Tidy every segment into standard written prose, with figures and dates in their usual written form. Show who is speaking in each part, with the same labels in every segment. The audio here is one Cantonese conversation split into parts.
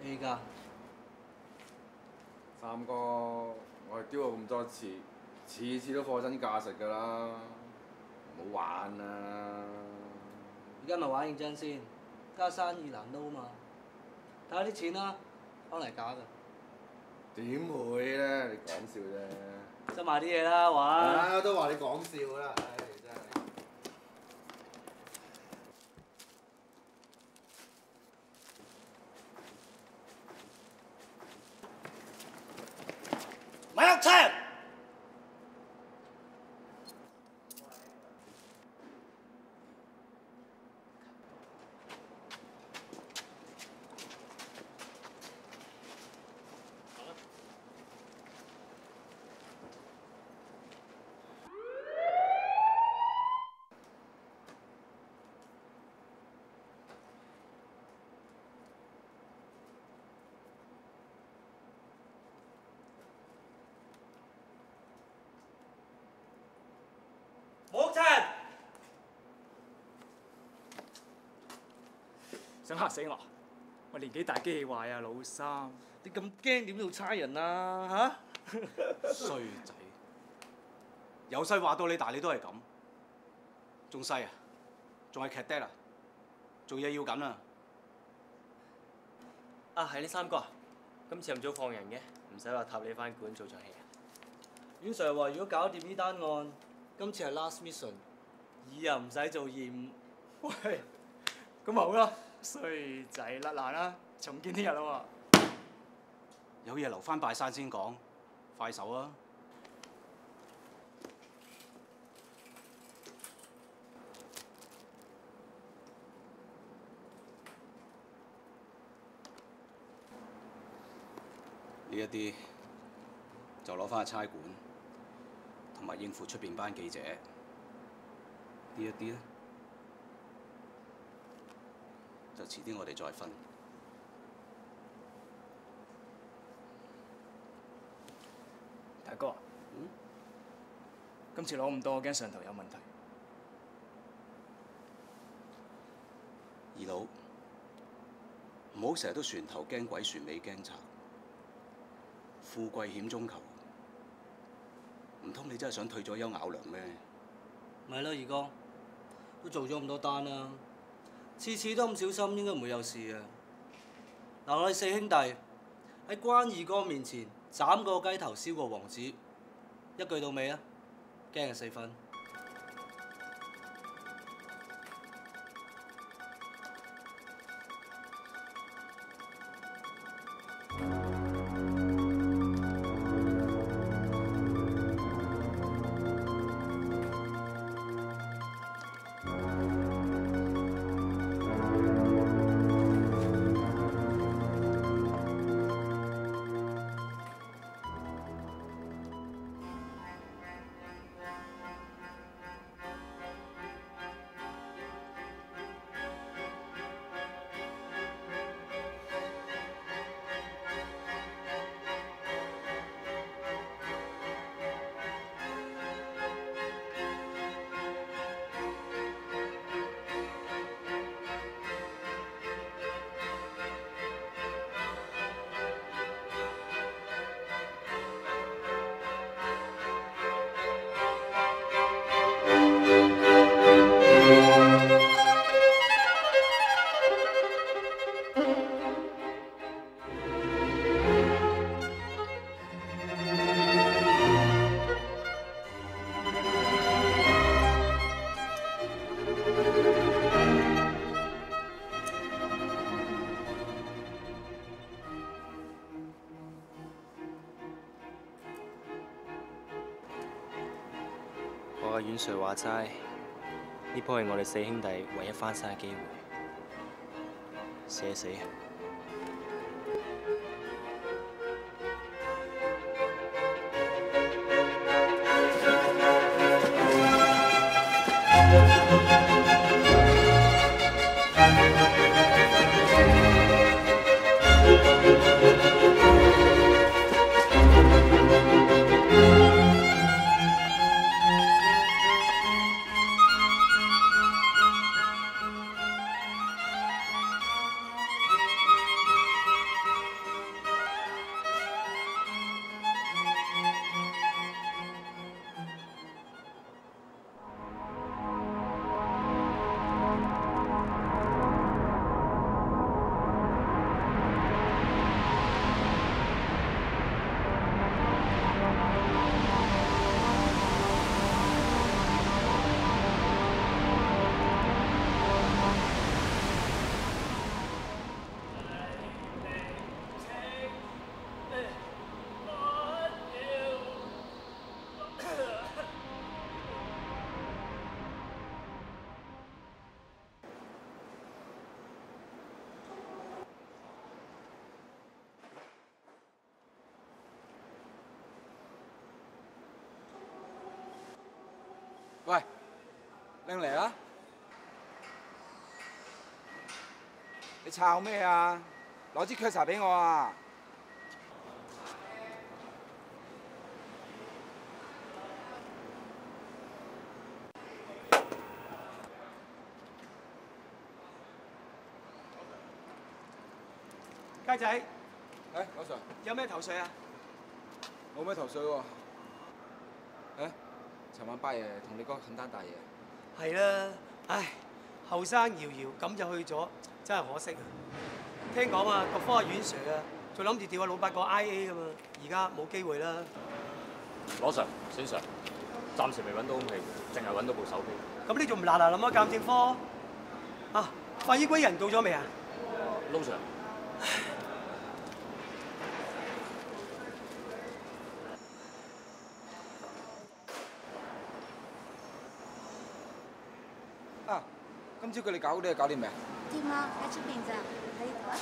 Speaker 1: A 加。
Speaker 2: 三哥，我哋丟咗咁多次，次次都貨真價實㗎啦，唔好玩啦！
Speaker 1: 而家咪玩認真先，家生意難撈嘛。睇下啲錢啦，可能係假㗎。
Speaker 2: 點會咧？你講笑啫。
Speaker 1: 執埋啲嘢啦，玩。
Speaker 2: 啊，都話你講笑啦，唉，真係。
Speaker 1: 咪落車！冇車！
Speaker 3: 想嚇死我？我年紀大機器壞啊，老三。
Speaker 1: 你咁驚點做差人啊？嚇！
Speaker 4: 衰仔，由細話到你大，你都係咁，仲細啊，仲係劇爹啊，做嘢要緊啊！
Speaker 5: 啊，係呢三哥啊，今次咁早放人嘅，唔使話塔你翻館做場戲啊。
Speaker 1: 阮 Sir 話：如果搞掂呢單案，今次係 last mission， 以後唔使做義務。
Speaker 3: 喂，咁好啦，衰仔甩爛啦，重見天日啦喎！
Speaker 4: 有嘢留翻拜山先講，快手啊！呢一啲就攞翻去差館，同埋應付出邊班記者。呢一啲咧，就遲啲我哋再分。
Speaker 3: 大哥，今次攞咁多，我驚上頭有問題。
Speaker 4: 二佬，唔好成日都船頭驚鬼，船尾驚賊。富貴險中求，唔通你真係想退咗休咬糧咩？
Speaker 1: 咪咯，二哥，都做咗咁多單啦，次次都咁小心，應該唔會有事嘅。嗱，我哋四兄弟喺關二哥面前斬過雞頭，燒過王子，一句到尾啊，驚係4分。
Speaker 5: 我阿阮 Sir 話齋，呢鋪係我哋四兄弟唯一翻身嘅機會，死死！
Speaker 2: 喂，拎嚟啊！你抄咩啊？攞支咳茶俾我啊！
Speaker 3: 雞仔，
Speaker 2: 誒，老 Sir，
Speaker 3: 有咩頭緒啊？
Speaker 2: 冇咩頭緒喎。誒，尋晚八爺同你講冚單大嘢。
Speaker 3: 係啦，唉，後生搖搖咁就去咗，真係可惜啊！聽講啊，個科學院 Sir 啊，仲諗住調阿老八個 IA 噶嘛，而家冇機會啦。
Speaker 5: 羅 Sir、冼 Sir，暫時未揾到空氣，淨係揾到部手機。
Speaker 3: 咁你仲唔嗱嗱諗啊？鑑證科啊，法醫歸人到咗未啊？
Speaker 5: 撈 Sir，
Speaker 2: 啊，今朝佢哋搞嗰啲嘢搞掂未啊？
Speaker 6: 掂啦，喺出邊咋？喺呢度啊！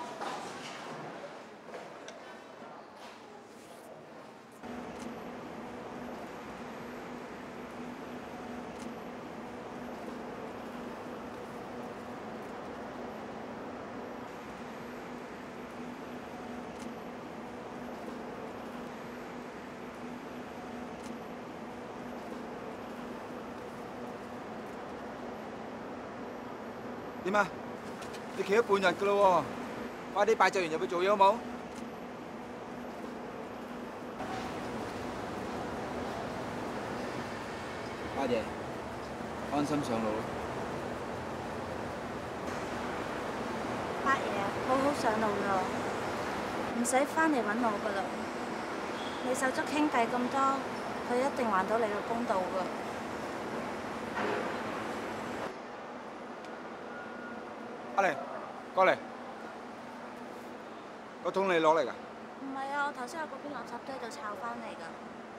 Speaker 2: 點啊？你企咗半日噶咯喎，快啲拜祭完入去做嘢好冇？阿爺，安心上路啦。
Speaker 6: 八爺，好好上路咯，唔使翻嚟揾我噶啦。你手足兄弟咁多，佢一定還到你個公道噶。
Speaker 2: 阿玲，過嚟，個桶你攞嚟㗎？
Speaker 6: 唔係啊，我頭先喺嗰邊垃圾堆度抄翻嚟噶。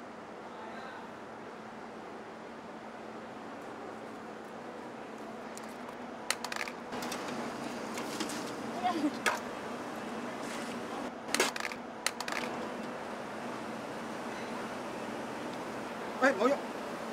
Speaker 2: 喂，唔好喐！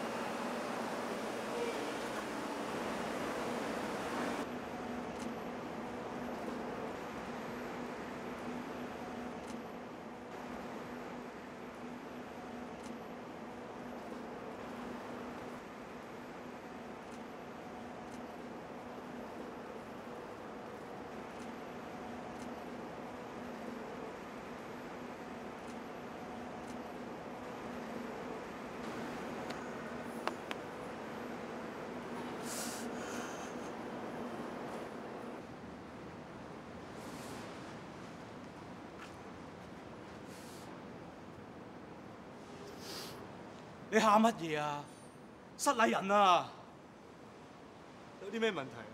Speaker 3: 你喊乜嘢啊？失禮人啊！有啲咩問題啊？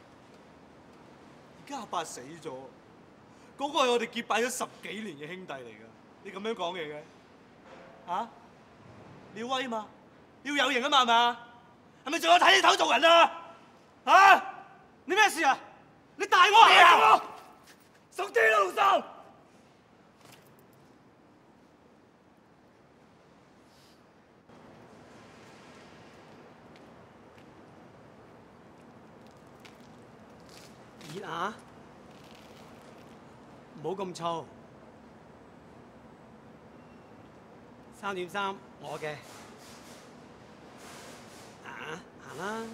Speaker 3: 而家阿伯死咗，嗰個係我哋結拜咗10幾年嘅兄弟嚟㗎，你咁樣講嘢嘅？嚇？你要威嘛？你要有型啊嘛？係嘛？係咪仲有睇你頭做人啊？嚇？你咩事啊？你大我啊！收啲啦，老生！熱啊！唔好咁燥。3.3我嘅。啊，行啦。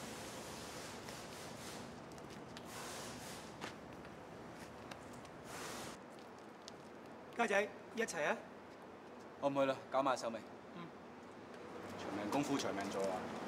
Speaker 3: 家仔，一齊啊！
Speaker 4: 我唔去啦，搞埋手尾。長命功夫長命做啊！